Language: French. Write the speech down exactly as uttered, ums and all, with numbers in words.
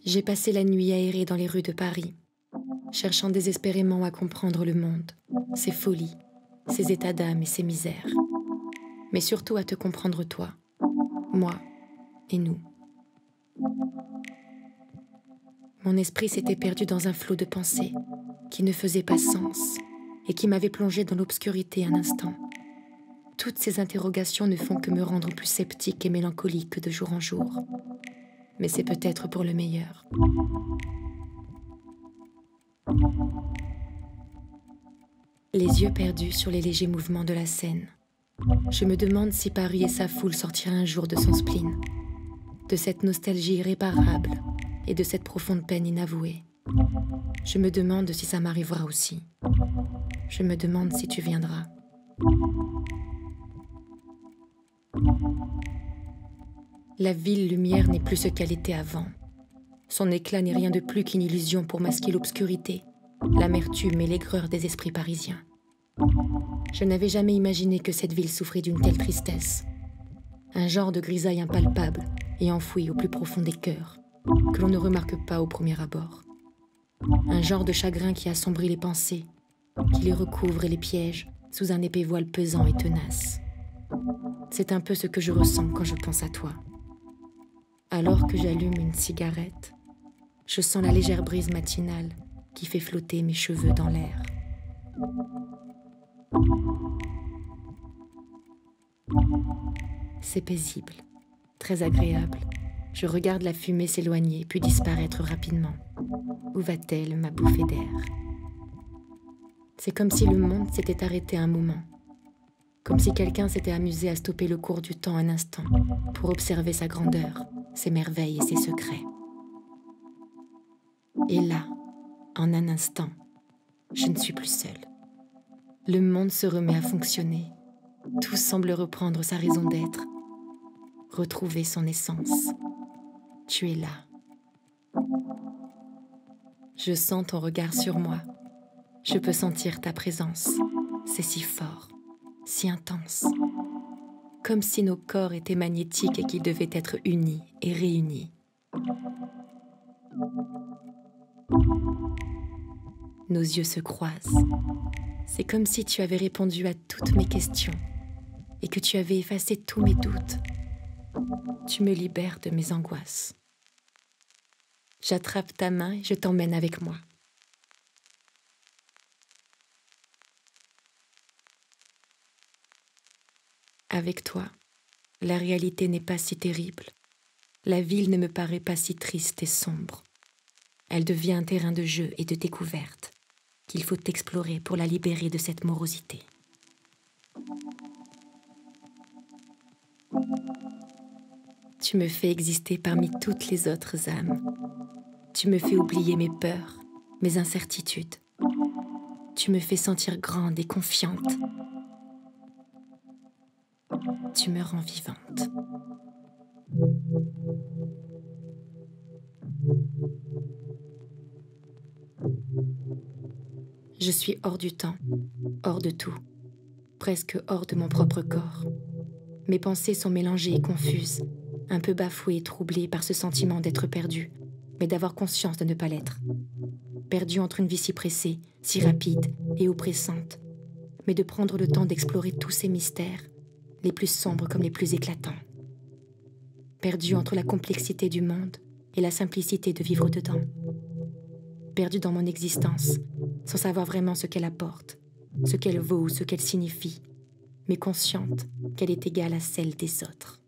J'ai passé la nuit à errer dans les rues de Paris, cherchant désespérément à comprendre le monde, ses folies, ses états d'âme et ses misères. Mais surtout à te comprendre toi, moi et nous. Mon esprit s'était perdu dans un flot de pensées qui ne faisait pas sens et qui m'avait plongé dans l'obscurité un instant. Toutes ces interrogations ne font que me rendre plus sceptique et mélancolique de jour en jour. Mais c'est peut-être pour le meilleur. Les yeux perdus sur les légers mouvements de la Seine. Je me demande si Paris et sa foule sortiront un jour de son spleen, de cette nostalgie irréparable et de cette profonde peine inavouée. Je me demande si ça m'arrivera aussi. Je me demande si tu viendras. La ville lumière n'est plus ce qu'elle était avant. Son éclat n'est rien de plus qu'une illusion pour masquer l'obscurité, l'amertume et l'aigreur des esprits parisiens. Je n'avais jamais imaginé que cette ville souffrait d'une telle tristesse. Un genre de grisaille impalpable et enfouie au plus profond des cœurs, que l'on ne remarque pas au premier abord. Un genre de chagrin qui assombrit les pensées, qui les recouvre et les piège sous un épais voile pesant et tenace. C'est un peu ce que je ressens quand je pense à toi. Alors que j'allume une cigarette, je sens la légère brise matinale qui fait flotter mes cheveux dans l'air. C'est paisible, très agréable. Je regarde la fumée s'éloigner puis disparaître rapidement. Où va-t-elle, ma bouffée d'air? C'est comme si le monde s'était arrêté un moment. Comme si quelqu'un s'était amusé à stopper le cours du temps un instant pour observer sa grandeur, ses merveilles et ses secrets. Et là, en un instant, je ne suis plus seule. Le monde se remet à fonctionner. Tout semble reprendre sa raison d'être, retrouver son essence. Tu es là. Je sens ton regard sur moi. Je peux sentir ta présence. C'est si fort, si intense. Comme si nos corps étaient magnétiques et qu'ils devaient être unis et réunis. Nos yeux se croisent. C'est comme si tu avais répondu à toutes mes questions et que tu avais effacé tous mes doutes. Tu me libères de mes angoisses. J'attrape ta main et je t'emmène avec moi. Avec toi, la réalité n'est pas si terrible. La ville ne me paraît pas si triste et sombre. Elle devient un terrain de jeu et de découverte qu'il faut explorer pour la libérer de cette morosité. Tu me fais exister parmi toutes les autres âmes. Tu me fais oublier mes peurs, mes incertitudes. Tu me fais sentir grande et confiante. Tu me rends vivante. Je suis hors du temps, hors de tout, presque hors de mon propre corps. Mes pensées sont mélangées et confuses, un peu bafouées et troublées par ce sentiment d'être perdue, mais d'avoir conscience de ne pas l'être. Perdue entre une vie si pressée, si rapide et oppressante, mais de prendre le temps d'explorer tous ces mystères, les plus sombres comme les plus éclatants. Perdue entre la complexité du monde et la simplicité de vivre dedans. Perdue dans mon existence, sans savoir vraiment ce qu'elle apporte, ce qu'elle vaut ou ce qu'elle signifie, mais consciente qu'elle est égale à celle des autres.